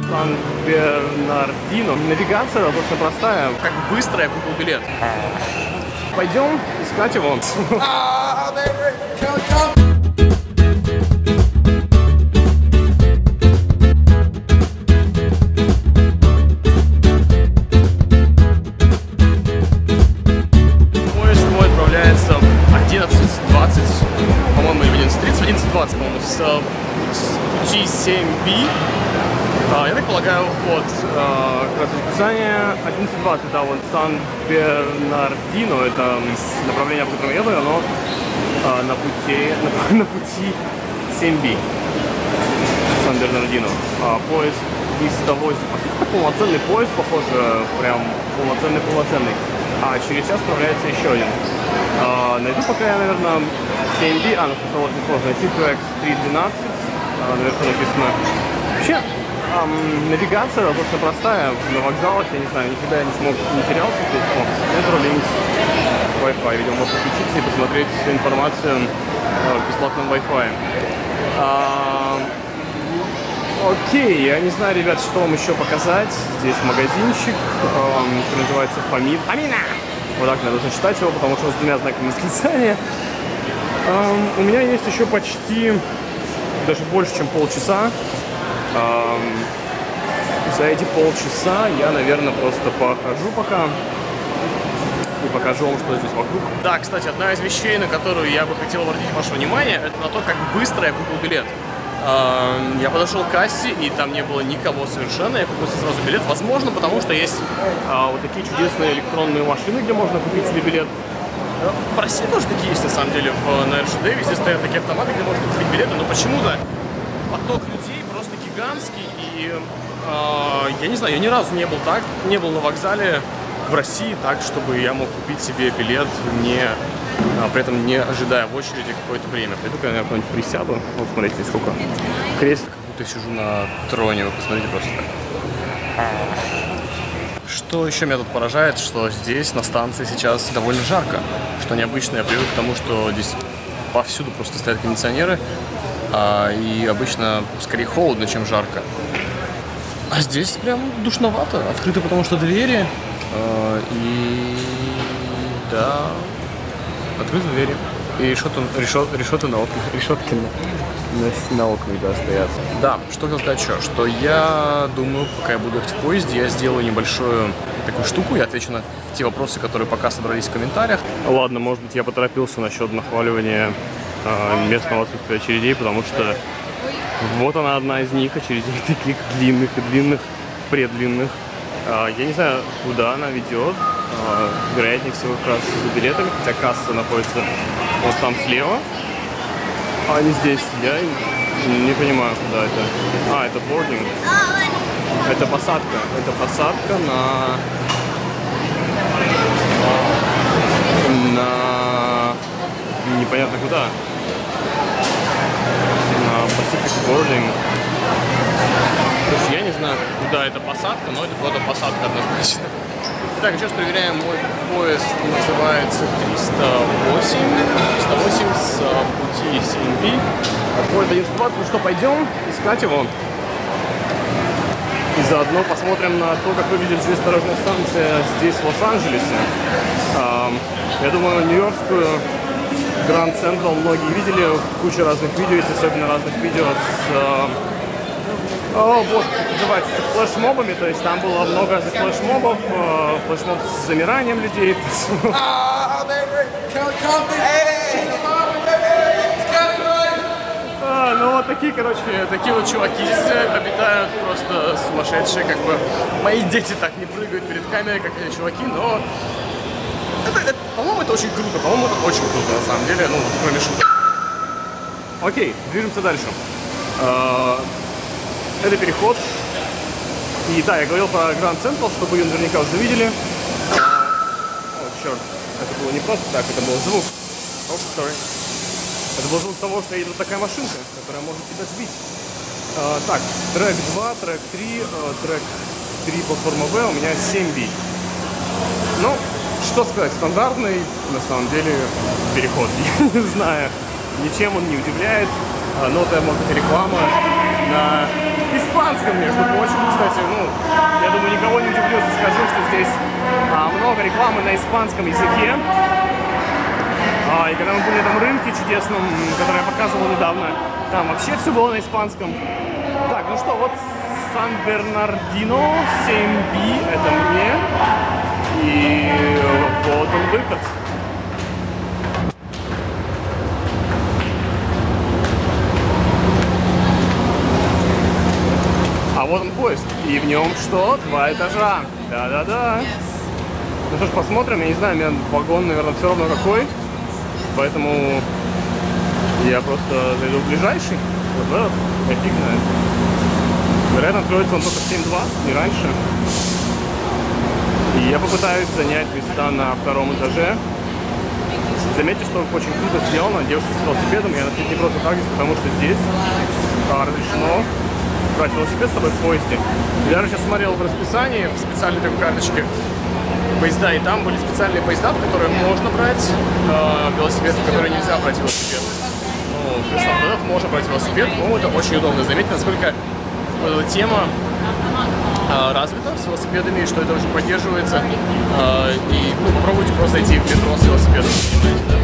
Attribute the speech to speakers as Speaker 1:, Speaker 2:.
Speaker 1: Сан-Бернардино. Навигация достаточно простая.
Speaker 2: Как быстро я купил билет.
Speaker 1: Пойдем искать его.
Speaker 2: Поезд мой отправляется в 11:20, по-моему, или в 11:30, в 11:20, по-моему, с пути 7B. Я так полагаю, вот,
Speaker 1: Расписание 11:20, да, вот Сан-Бернардино, это направление, по которому еду, оно на пути 7B. Сан-Бернардино. Поезд 308. Это полноценный поезд, похоже, прям полноценный. А через час отправляется еще один. Найду пока я, наверное, 7B, ну, собственно, вот несложно найти, трек 312, наверху написано. Вообще, навигация достаточно простая, на вокзалах, я не знаю, никогда я не терялся здесь, но Metrolinx, Wi-Fi, видимо, можно подключиться и посмотреть всю информацию в бесплатном Wi-Fi. Окей, я не знаю, ребят, что вам еще показать. Здесь магазинчик, который называется Фамина. Вот так мне нужно читать его, потому что он с двумя знаками восклицания. У меня есть еще почти, даже больше, чем полчаса. За эти полчаса я, наверное, просто похожу пока и покажу вам, что здесь вокруг.
Speaker 2: Да, кстати, одна из вещей, на которую я бы хотел обратить ваше внимание, это на то, как быстро я купил билет. Я подошел к кассе, и там не было никого совершенно, я купил сразу билет. Возможно, потому что есть
Speaker 1: вот такие чудесные электронные машины, где можно купить себе билет.
Speaker 2: В России тоже такие есть, на самом деле, на РЖД везде стоят такие автоматы, где можно купить билеты, но почему-то поток людей просто гигантский, и я не знаю, я ни разу не был на вокзале в России так, чтобы я мог купить себе билет, при этом не ожидая в очереди какое-то время.
Speaker 1: Пойду-ка я куда-нибудь присяду. Вот смотрите, сколько кресел.
Speaker 2: Как будто я сижу на троне, вы посмотрите просто так. Что еще меня тут поражает, что здесь на станции сейчас довольно жарко. Что необычно, я привык к тому, что здесь повсюду просто стоят кондиционеры, и обычно скорее холодно, чем жарко. А здесь прям душновато. Открыты потому что двери, и да, открыты двери. И решеты на окнах, решетки на окнах, да, стоят. Да, что хотел сказать еще, что я думаю, пока я буду ехать в поезде, я сделаю небольшую такую штуку, я отвечу на те вопросы, которые пока собрались в комментариях.
Speaker 1: Ладно, может быть, я поторопился насчет нахваливания местного отсутствия очередей, потому что вот она одна из них, очередей таких длинных и длинных, предлинных. Я не знаю, куда она ведет. Вероятнее всего как раз за билетами, хотя касса находится вот там слева, а не здесь. Я не понимаю, куда это. Это бординг. Это посадка. Это посадка на непонятно куда. На Pacific Boarding. То есть я не знаю, куда это посадка, но это куда-то посадка однозначно. Итак, сейчас проверяем, мой поезд называется 308 с пути 7B. Отходит 11:20, ну что, пойдем искать его. И заодно посмотрим на то, как выглядит железнодорожная станция здесь, в Лос-Анджелесе. Я думаю, нью-йоркскую Grand Central многие видели, куча разных видео, есть особенно разных видео с... вот, называется, с флешмобами, то есть там было много флешмобов, флешмоб с замиранием людей. Ну вот такие, короче,
Speaker 2: такие вот чуваки здесь обитают, просто сумасшедшие, как бы. Мои дети так не прыгают перед камерой, как эти чуваки, но... по-моему, это очень круто, на самом деле, ну, вот, кроме шуток.
Speaker 1: Окей, движемся дальше. Это переход. И да, я говорил про Grand Central, чтобы ее наверняка уже видели. О, черт. Это было не просто так, это был звук. Это был звук того, что едет такая машинка, которая может тебя сбить. Так, трек 2, трек 3, трек 3 платформа В, у меня 7B. Ну, что сказать, стандартный, на самом деле, переход. Я не знаю, ничем он не удивляет. Но это, может быть, реклама на испанском, между прочим. Кстати, ну, я думаю, никого не удивлю, если скажу, что здесь много рекламы на испанском языке. И когда мы были на этом рынке чудесном, который я показывал недавно, там вообще все было на испанском. Так, ну что, вот Сан-Бернардино, 7B, это мне. И вот он выход. А вот он поезд. И в нем что? 2 этажа. Да-да-да. Ну что ж, посмотрим. Я не знаю, у меня вагон, наверное, все равно какой. Поэтому я просто зайду в ближайший. Вот в этот. Я фиг знает. Вероятно, откроется он только в 7:20, не раньше. И я попытаюсь занять места на 2-м этаже. Заметьте, что очень круто сделано. Девушка с велосипедом. Я не просто так здесь, потому что здесь разрешено брать велосипед с собой в поезде. Я даже сейчас смотрел в расписании, в специальной такой карточке поезда, и там были специальные поезда, в которые можно брать велосипед, в которые нельзя брать велосипед. Ну, в этот можно брать велосипед, по-моему, это очень удобно. Заметьте, насколько эта тема развита с велосипедами, что это очень поддерживается. И попробуйте просто зайти в метро с велосипедом.